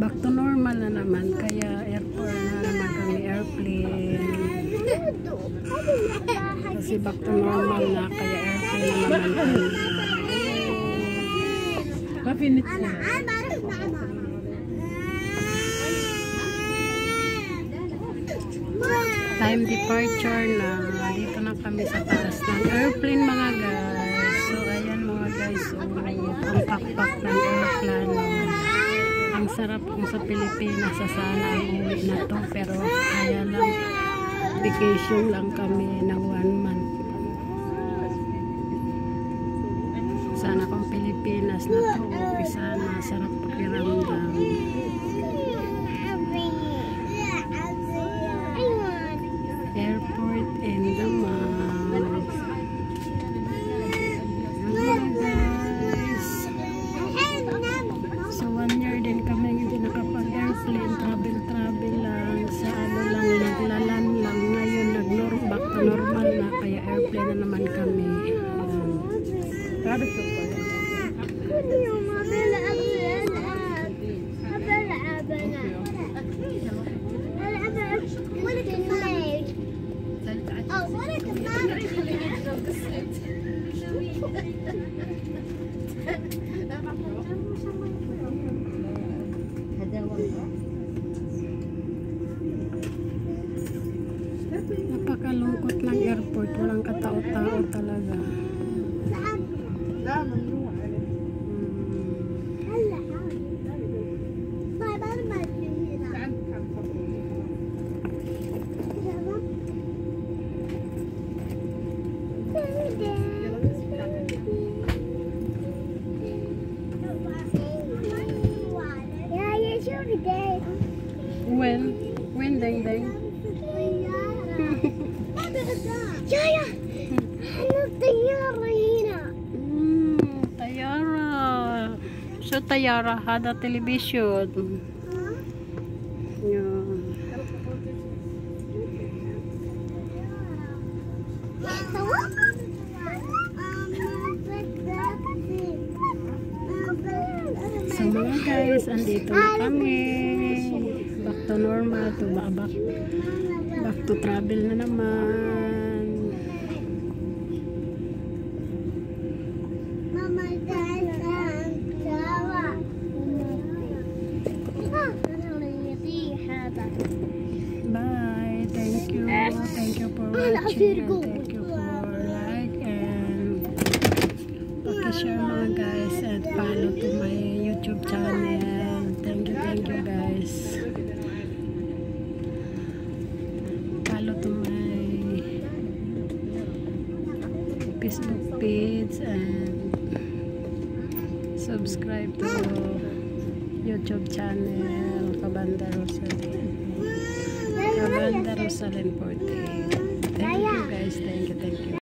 back to normal na naman, kaya airport na naman kami, airplane. Kasi back to normal na, kaya airplane na naman kami. Mafinit na. Time departure na. Dito na kami sa taas ng airplane mga guys. So ayan mga guys, so, ang pakpak ng aeroplano. Ang sarap kung sa Pilipinas, sana ang uwi na to, pero kaya lang vacation lang kami ng 1 month. Sana kung Pilipinas na to, okay, sana sarap pakiramdam. Airport in the mall. Guys, so 1 year din kami hindi nakapag-airplane, travel lang sa ano lang, naglalan lang. Ngayon back to normal na, kaya airplane na naman kami. Grabe ko po. Napakalungkot ng airport, walang katao-tao talaga. When deng deng. Yaya, ano tayara hina? Tayara. So Tayara hada television. Yeah. So mga guys, andito na kami. Back to normal, back to travel na naman. Mama, Bye. Thank you for watching, and thank you for like and pakishare mga guys, and follow to my YouTube channel. Thank you guys. Follow to my Facebook page and subscribe to YouTube channel Kabanda Rosalyn 48. Thank you guys, thank you.